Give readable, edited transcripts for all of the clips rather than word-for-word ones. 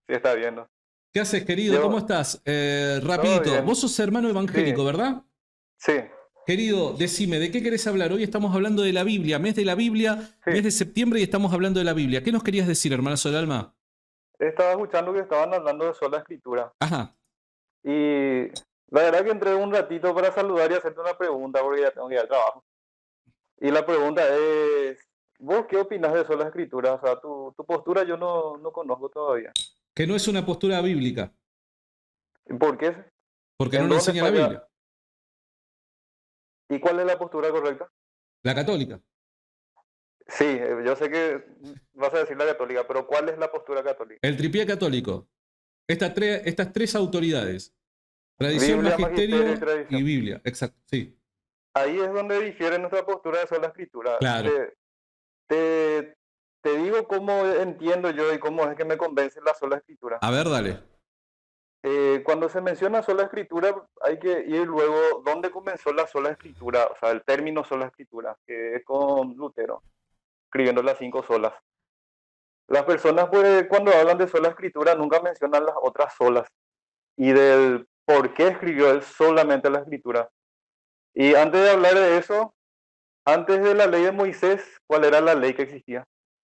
Sí, está viendo. ¿Qué haces, querido? ¿Cómo Yo, estás? todo Rapidito, bien. vos sos hermano Sí, evangélico, ¿verdad? sí, Querido, decime, ¿de qué querés hablar? Hoy estamos hablando de la Biblia, mes de la Biblia, sí. mes de septiembre y estamos hablando de la Biblia. ¿Qué nos querías decir, hermanazo del alma? Estaba escuchando que estaban hablando de sola escritura. Ajá. Y la verdad que entré un ratito para saludar y hacerte una pregunta porque ya tengo que ir al trabajo. Y la pregunta es, ¿vos qué opinas de sola escritura? O sea, tu postura yo no conozco todavía. Que no es una postura bíblica, ¿Por qué? porque no ¿En lo dónde enseña la falla? Biblia. ¿Y cuál es la postura correcta? La católica. Sí, yo sé que vas a decir la católica, pero ¿cuál es la postura católica? El tripié católico. Estas tres autoridades. Tradición, Biblia, magisterio y magisterio y tradición. Biblia. Exacto, sí. Ahí es donde difiere nuestra postura de sola escritura. Claro. Te, te digo cómo entiendo yo y cómo es que me convence la sola escritura. A ver, dale. Cuando se menciona sola escritura, hay que ir luego dónde comenzó la sola escritura, o sea, el término sola escritura, que es con Lutero, escribiendo las cinco solas. Las personas, pues, cuando hablan de sola escritura, nunca mencionan las otras solas y del por qué escribió él solamente la escritura. Y antes de hablar de eso, antes de la ley de Moisés, ¿cuál era la ley que existía?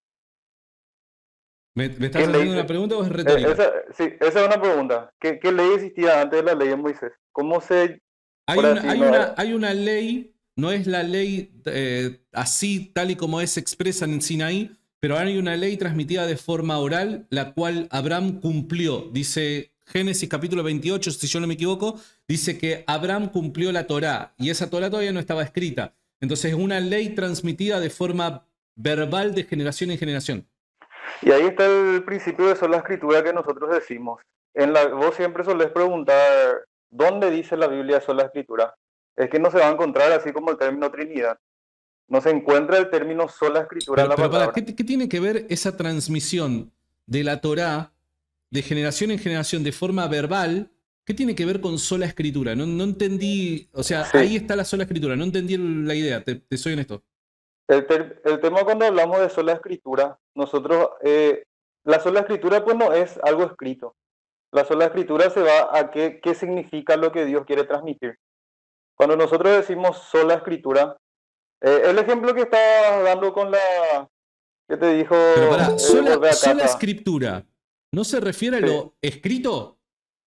¿Me ¿Qué estás ley? haciendo una pregunta o es retórica? Sí, esa es una pregunta. ¿Qué ley existía antes de la ley de Moisés? ¿Cómo se, por así, no era? Hay una ley, no es la ley así, tal y como es expresa en Sinaí, pero hay una ley transmitida de forma oral, la cual Abraham cumplió. Dice Génesis capítulo 28, si yo no me equivoco, dice que Abraham cumplió la Torá y esa Torá todavía no estaba escrita. Entonces es una ley transmitida de forma verbal de generación en generación. Y ahí está el principio de sola escritura que nosotros decimos. Vos siempre solés preguntar, ¿dónde dice la Biblia sola escritura? Es que no se va a encontrar así como el término Trinidad. No se encuentra el término sola escritura en la Pero para, palabra. qué tiene que ver esa transmisión de la Torá de generación en generación de forma verbal? ¿Qué tiene que ver con sola escritura? No entendí, o sea, Sí, ahí está la sola escritura, no entendí la idea, te soy honesto. el tema cuando hablamos de sola escritura, nosotros, la sola escritura pues no es algo escrito. La sola escritura se va a qué significa lo que Dios quiere transmitir. Cuando nosotros decimos sola escritura, el ejemplo que estaba dando con la que te dijo, Pero para, volver a sola casa, escritura, ¿no se refiere a sí, lo escrito?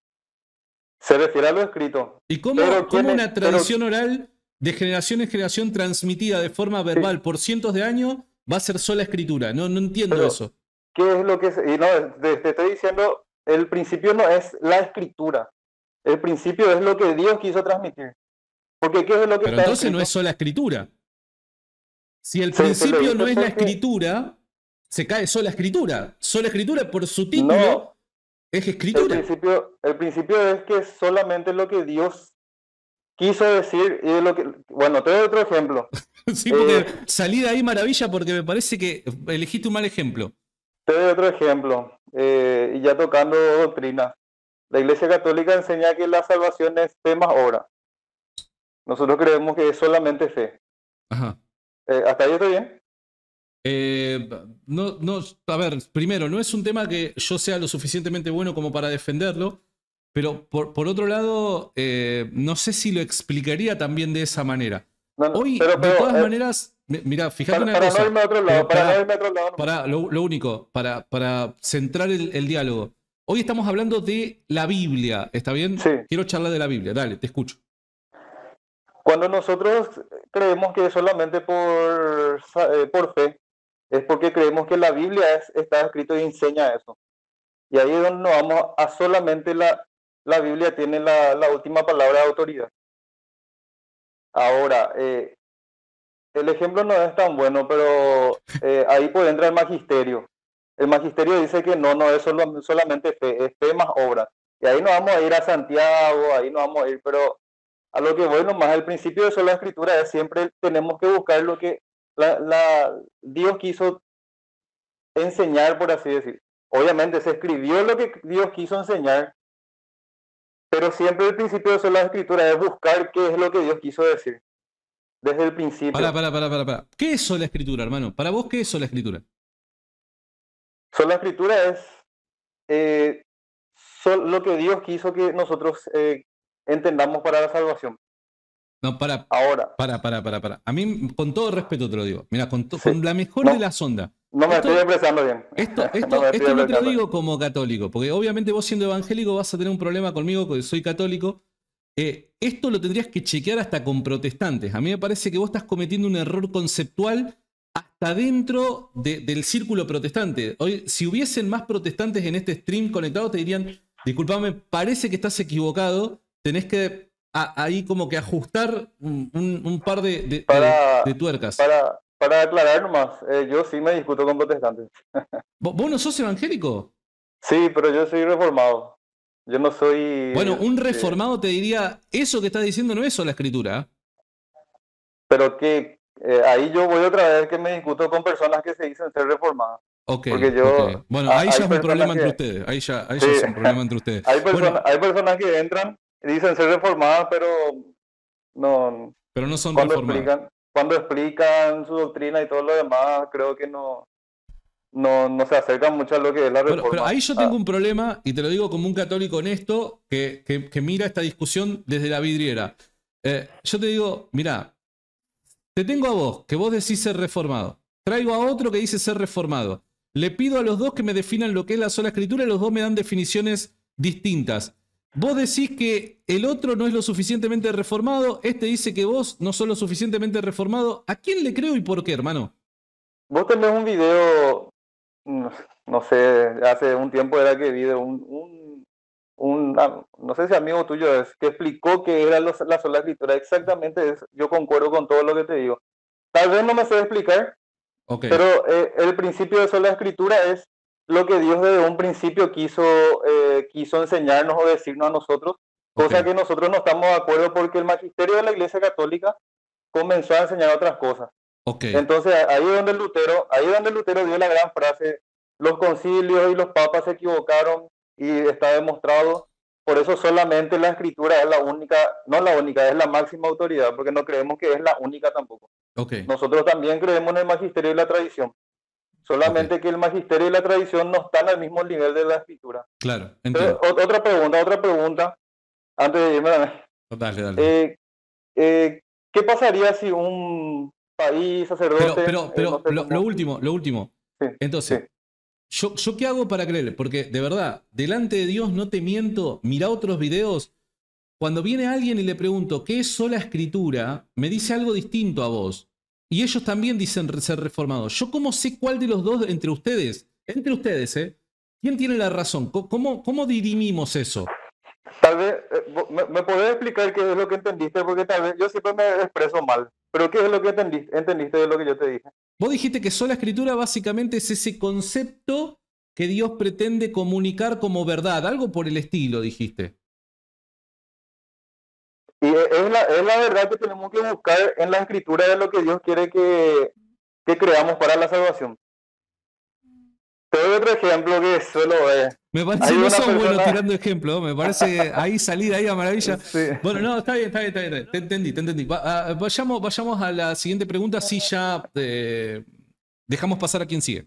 se refiere a lo escrito. ¿Y Pero cómo quién es, una pero, tradición oral de generación en generación transmitida de forma sí, verbal por cientos de años va a ser sola escritura? No entiendo pero, eso. ¿qué es lo que y no, te estoy diciendo, el principio no es la escritura. El principio es lo que Dios quiso transmitir. Porque ¿qué es lo que Pero está entonces no es escrito? sola escritura. Si el Se le principio dice no es la porque escritura, se cae sola escritura. Sola escritura por su título no, es escritura. el principio es que solamente lo que Dios quiso decir y lo que, bueno, te doy otro ejemplo. Sí, Eh, porque salí de ahí maravilla porque me parece que elegiste un mal ejemplo. Te doy otro ejemplo. Y ya tocando doctrina. La Iglesia Católica enseña que la salvación es fe más obra. Nosotros creemos que es solamente fe. Ajá. ¿Hasta ahí está bien? Eh, a ver, primero, no es un tema que yo sea lo suficientemente bueno como para defenderlo, pero por otro lado, no sé si lo explicaría también de esa manera. No, no, Hoy, de pero todas maneras, mira, fíjate una para no cosa, irme a otro lado, pero para no irme a otro lado nomás. lo único, para centrar el diálogo. Hoy estamos hablando de la Biblia, ¿está Sí, bien? Quiero charlar de la Biblia, dale, te escucho. cuando nosotros creemos que es solamente por fe, es porque creemos que la Biblia está escrito y enseña eso. Y ahí es donde nos vamos a solamente la Biblia tiene la última palabra de autoridad. Ahora, el ejemplo no es tan bueno, pero ahí puede entrar el magisterio. El magisterio dice que no es solamente fe, es fe más obra. Y ahí no vamos a ir a Santiago, ahí no vamos a ir, pero a lo que voy nomás, el principio de sola escritura es siempre tenemos que buscar lo que Dios quiso enseñar, por así decir. Obviamente se escribió lo que Dios quiso enseñar, pero siempre el principio de sola escritura es buscar qué es lo que Dios quiso decir desde el principio. Pará. ¿Qué es sola escritura, hermano? Para vos, ¿qué es sola escritura? Sola escritura es lo que Dios quiso que nosotros entendamos para la salvación. No, Ahora, para. A mí, con todo respeto te lo digo. Mira, sí, con la mejor de no, las ondas. no me estoy Esto, expresando bien. No me estoy esto no te lo expresando bien. digo como católico, porque obviamente vos siendo evangélico vas a tener un problema conmigo, porque soy católico. Esto lo tendrías que chequear hasta con protestantes. A mí me parece que vos estás cometiendo un error conceptual hasta dentro del círculo protestante. Hoy, si hubiesen más protestantes en este stream conectados, te dirían, disculpame, parece que estás equivocado, tenés que ahí como que ajustar un par de Para, tuercas. para aclarar nomás, yo sí me discuto con protestantes. ¿Vos no sos evangélico? Sí, pero yo soy reformado. Yo no soy... Bueno, un reformado te diría, eso que estás diciendo no es sola escritura. pero que ahí yo voy otra vez que me discuto con personas que se dicen ser reformadas. Ok, Porque ok. yo... Bueno, ahí ya hay es un personas problema entre que... ustedes. Ahí Sí, ya es un problema entre ustedes. Bueno, hay personas que entran y dicen ser reformadas, pero no... pero no son reformadas. Cuando explican su doctrina y todo lo demás, creo que no se acercan mucho a lo que es la Bueno, pero reforma. ahí yo tengo un problema, y te lo digo como un católico honesto que mira esta discusión desde la vidriera. Yo te digo, mira, te tengo a vos, que vos decís ser reformado. Traigo a otro que dice ser reformado. Le pido a los dos que me definan lo que es la sola escritura y los dos me dan definiciones distintas. Vos decís que el otro no es lo suficientemente reformado, este dice que vos no sos lo suficientemente reformado. ¿A quién le creo y por qué, hermano? Vos tenés un video, no, no sé, hace un tiempo era que vi de no sé si amigo tuyo es, que explicó que era la sola escritura. Exactamente, yo concuerdo con todo lo que te digo. Tal vez no me sé explicar, Ok, pero el principio de sola escritura es lo que Dios desde un principio quiso enseñarnos o decirnos a nosotros, ok, cosa que nosotros no estamos de acuerdo porque el magisterio de la Iglesia Católica comenzó a enseñar otras cosas. ok, Entonces ahí es donde Lutero dio la gran frase, los concilios y los papas se equivocaron y está demostrado, por eso solamente la escritura es la única, no la única, es la máxima autoridad, porque no creemos que es la única tampoco. ok, Nosotros también creemos en el magisterio y la tradición, ok. solamente que el magisterio y la tradición no están al mismo nivel de la escritura. Claro, Pero, entiendo. otra pregunta, antes de irme, Dale, dale. eh, eh, ¿qué pasaría si un país, sacerdote, no sé Lo cómo, último, lo último. sí, sí, Entonces, ¿yo qué hago para creerle? Porque de verdad, delante de Dios no te miento, mira otros videos. Cuando viene alguien y le pregunto qué es sola escritura, me dice algo distinto a vos. Y ellos también dicen ser reformados. ¿Yo cómo sé cuál de los dos entre ustedes, quién tiene la razón? ¿Cómo dirimimos eso? tal vez, me podés explicar qué es lo que entendiste, porque tal vez yo siempre me expreso mal, pero ¿qué es lo que entendiste de lo que yo te dije? Vos dijiste que sola escritura básicamente es ese concepto que Dios pretende comunicar como verdad, algo por el estilo, dijiste. Y es la verdad que tenemos que buscar en la escritura de lo que Dios quiere que creamos para la salvación. Te doy otro ejemplo que suelo ver. Me Hay parece, no una sos bueno persona, tirando ejemplos, me parece ahí salir ahí a maravilla. sí, Bueno, no, está bien, está bien, está bien. Te entendí. Vayamos a la siguiente pregunta, si ya dejamos pasar a quien sigue.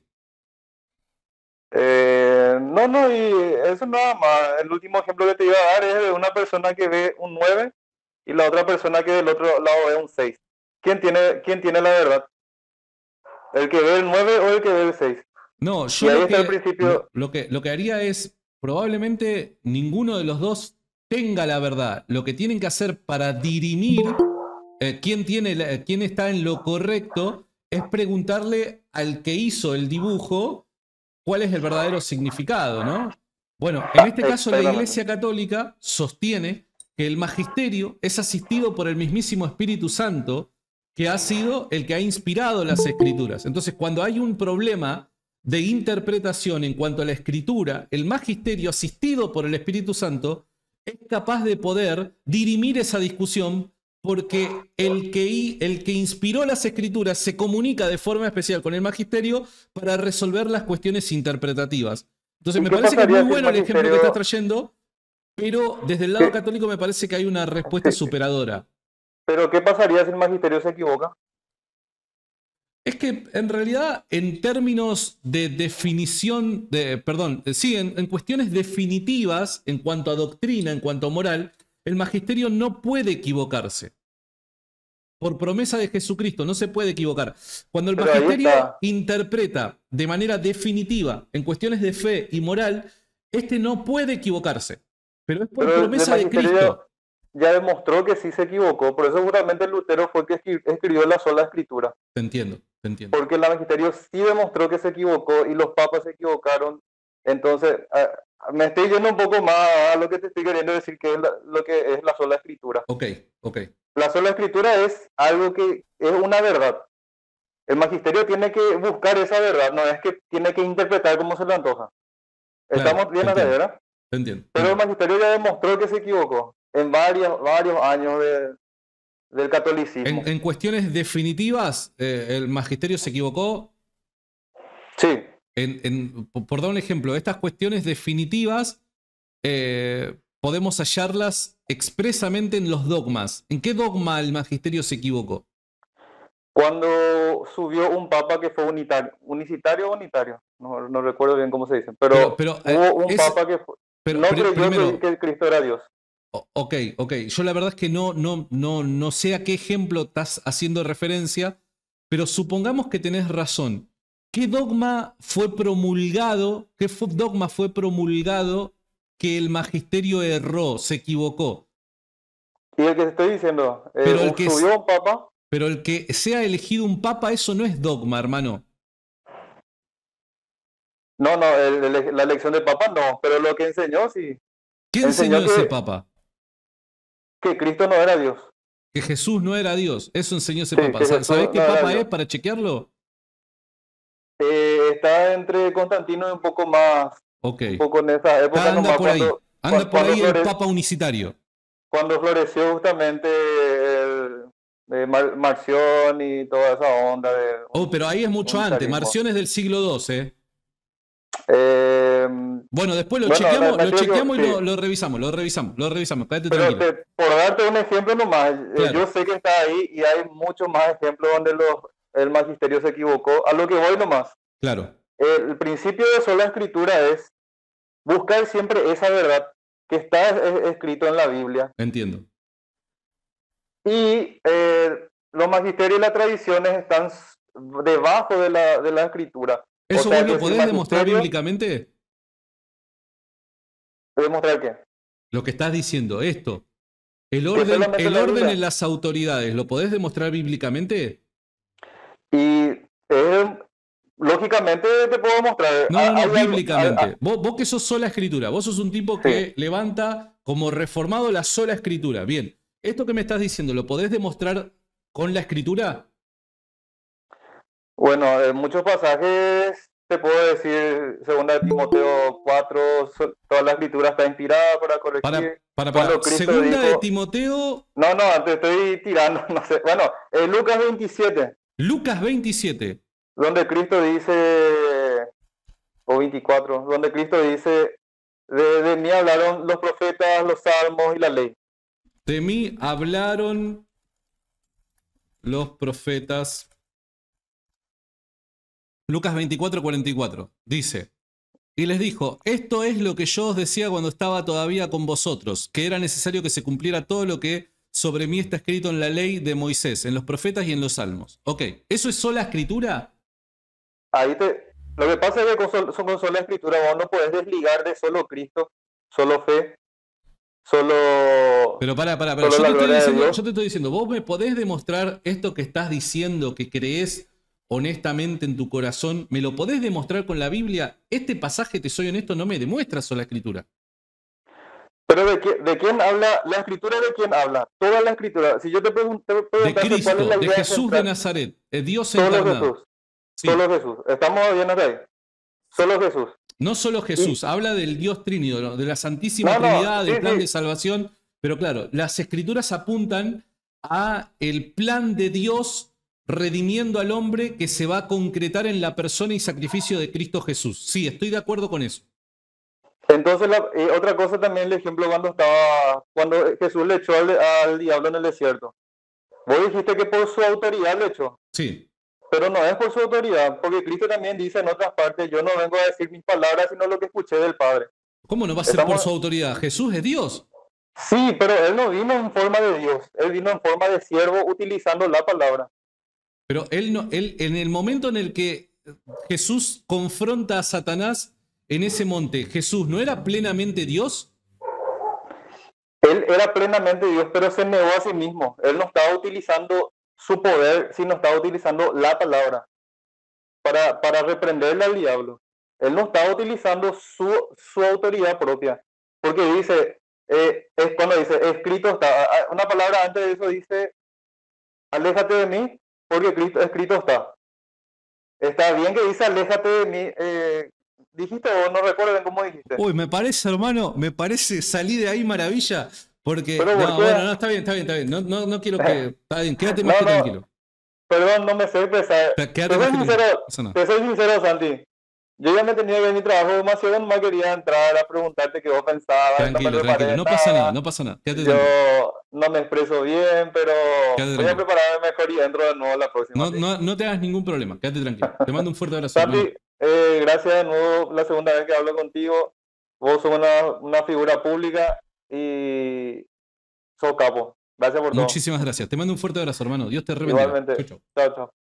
no, y eso nada más. El último ejemplo que te iba a dar es de una persona que ve un 9 y la otra persona que del otro lado ve un 6. Quién tiene la verdad? ¿El que ve el 9 o el que ve el 6? No, Y yo ahí está el principio. lo que haría es, probablemente ninguno de los dos tenga la verdad. Lo que tienen que hacer para dirimir quién está en lo correcto es preguntarle al que hizo el dibujo cuál es el verdadero significado, ¿no? Bueno, en este caso la Exactamente. Iglesia Católica sostiene que el magisterio es asistido por el mismísimo Espíritu Santo, que ha sido el que ha inspirado las escrituras. Entonces, cuando hay un problema de interpretación en cuanto a la escritura, el magisterio asistido por el Espíritu Santo es capaz de poder dirimir esa discusión porque el que inspiró las escrituras se comunica de forma especial con el magisterio para resolver las cuestiones interpretativas. Entonces, ¿Y me qué parece que es muy pasaría si el bueno el ejemplo que estás magisterio... trayendo, pero desde el lado qué- católico me parece que hay una respuesta sí, superadora. pero qué pasaría si el magisterio se equivoca? Es que en realidad, en términos de definición, sí, en cuestiones definitivas, en cuanto a doctrina, en cuanto a moral, el magisterio no puede equivocarse. Por promesa de Jesucristo, no se puede equivocar. Cuando el Pero ahí magisterio está. interpreta de manera definitiva en cuestiones de fe y moral, este no puede equivocarse. Pero es por Pero el promesa de Cristo. magisterio ya demostró que sí se equivocó. Por eso seguramente Lutero fue que escribió la sola escritura. Te entiendo, te entiendo. Porque el magisterio sí demostró que se equivocó y los papas se equivocaron. Entonces, me estoy yendo un poco más a lo que te estoy queriendo decir, que es lo que es la sola escritura. Ok, ok. La sola escritura es algo que es una verdad. El magisterio tiene que buscar esa verdad, no es que tiene que interpretar como se le antoja. Claro, Estamos te bien hasta ahí, entiendo, ¿verdad? te entiendo, te Pero el entiendo. magisterio ya demostró que se equivocó en varios años del catolicismo. En cuestiones definitivas, el magisterio se equivocó. Sí, Por dar un ejemplo, estas cuestiones definitivas podemos hallarlas expresamente en los dogmas. ¿En qué dogma el magisterio se equivocó? cuando subió un papa que fue unicitario o unitario, no recuerdo bien cómo se dice, Pero, pero pero hubo un papa que no creyó primero, que Cristo era Dios. ok, ok. Yo la verdad es que no sé a qué ejemplo estás haciendo referencia, pero supongamos que tenés razón. ¿Qué dogma fue promulgado? Dogma fue promulgado que el magisterio erró, se equivocó? Y el que te estoy diciendo, Pero el que, subió un papa, pero el que sea elegido un papa, eso no es dogma, hermano. no, la elección del papa no, pero lo que enseñó sí, ¿Qué enseñó enseñó ese papa? que Cristo no era Dios. Que Jesús no era Dios. Eso enseñó ese Sí, papa. que Jesús ¿Sabés qué no era papa es Dios. para chequearlo? Está entre Constantino y Ok. un poco en esa época Anda nomás, por ahí. Anda por cuando, ahí el papa unicitario. cuando floreció justamente Marción y toda esa onda de Oh, pero ahí es mucho antes. unitarismo. Marción es del siglo II, ¿eh? Eh, Bueno, después lo bueno, chequeamos, me lo estoy chequeamos y sí, lo revisamos. Quédate pero tranquilo. por darte un ejemplo nomás, Claro, yo sé que está ahí y hay muchos más ejemplos donde el magisterio se equivocó. A lo que voy nomás, claro. el principio de sola escritura es buscar siempre esa verdad que está escrito en la Biblia. Entiendo. Y los magisterios y las tradiciones están debajo de la escritura. O ¿Eso vos sea lo que si el podés demostrar magisterio, bíblicamente? demostrar que, Lo que estás diciendo, esto. que solamente El la orden en Biblia. las autoridades, ¿lo podés demostrar bíblicamente? Y lógicamente te puedo mostrar. No, Hay algo, bíblicamente. Vos que sos sola escritura, vos sos un tipo sí. que levanta como reformado la sola escritura. Bien, esto que me estás diciendo, ¿lo podés demostrar con la escritura? Bueno, en muchos pasajes te puedo decir, segunda de Timoteo 4, toda la escritura está inspirada para corregir. Para. Cuando Cristo Segunda de dijo, Timoteo, no, te estoy tirando, no sé. Bueno, Lucas 27. Lucas 27. Donde Cristo dice, o 24, donde Cristo dice, de mí hablaron los profetas, los salmos y la ley. De mí hablaron los profetas. Lucas 24, 44. Dice, y les dijo, esto es lo que yo os decía cuando estaba todavía con vosotros, que era necesario que se cumpliera todo lo que sobre mí está escrito en la ley de Moisés, en los profetas y en los salmos. Ok, ¿eso es sola escritura? Lo que pasa es que con sola escritura vos no podés desligar de solo Cristo, solo fe, Pero para, solo la gloria de Dios. yo te estoy diciendo, vos me podés demostrar esto que estás diciendo, que crees honestamente en tu corazón, ¿me lo podés demostrar con la Biblia? Este pasaje, te soy honesto, no me demuestra sola escritura. Pero ¿de quién habla? ¿La escritura de quién habla? Toda la escritura. Si yo te De preguntase cuál es Cristo, la de idea Jesús de central, Nazaret, Dios solo encarnado. Jesús, Sí, solo Jesús. Estamos bien hasta ahí. Solo Jesús. no solo Y, Jesús, habla del Dios Trínido, de la Santísima no, Trinidad, sí, del plan de sí. salvación, pero claro, las escrituras apuntan a el plan de Dios redimiendo al hombre que se va a concretar en la persona y sacrificio de Cristo Jesús. Sí, estoy de acuerdo con eso. Entonces, otra cosa también, el ejemplo cuando Jesús le echó al diablo en el desierto. Vos dijiste que por su autoridad le echó. Sí, pero no es por su autoridad, porque Cristo también dice en otras partes, yo no vengo a decir mis palabras, sino lo que escuché del Padre. ¿Cómo no va a ser por Estamos, su autoridad? Jesús es Dios. sí, pero Él no vino en forma de Dios, Él vino en forma de siervo utilizando la palabra. Pero él no, él, en el momento en el que Jesús confronta a Satanás en ese monte, ¿Jesús no era plenamente Dios? Él era plenamente Dios, pero se negó a sí mismo. Él no estaba utilizando su poder, sino estaba utilizando la palabra para reprenderle al diablo. Él no estaba utilizando su autoridad propia, porque dice, es cuando dice, escrito está, una palabra antes de eso dice, aléjate de mí, porque Cristo, escrito está. Está bien que dice, aléjate de mí, dijiste o no recuerdo bien cómo dijiste. Uy, me parece, hermano, me parece, salí de ahí maravilla, porque, Pero no, bueno, porque, no, está bien, está bien, está bien. No, no, no quiero que, está bien, quédate más no, que no, tranquilo. perdón, no me sé expresar. Quédate más que tranquilo, no pasa nada. Te soy sincero, Santi. Yo ya me tenía que ver mi trabajo demasiado, nomás quería entrar a preguntarte qué vos pensabas, no me Tranquilo, tranquilo, preparé no pasa nada, nada, no pasa nada, quédate yo tranquilo, no me expreso bien, pero quédate voy a tranquilo. prepararme mejor y entro de nuevo la próxima, No, ¿sí? no, no te hagas ningún problema, quédate tranquilo. Te mando un fuerte abrazo, hermano. Santi, gracias de nuevo, la segunda vez que hablo contigo. Vos sos una figura pública y sos capo. Gracias por todo. Muchísimas gracias. Te mando un fuerte abrazo, hermano. Dios te re bendiga. Chau, Igualmente. chau. Chao, chao.